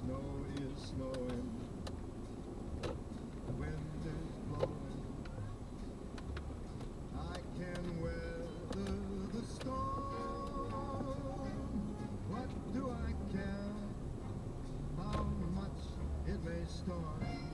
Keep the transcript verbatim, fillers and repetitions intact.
snow is snowing, the wind is blowing. I can weather the storm. What do I care how much it may storm?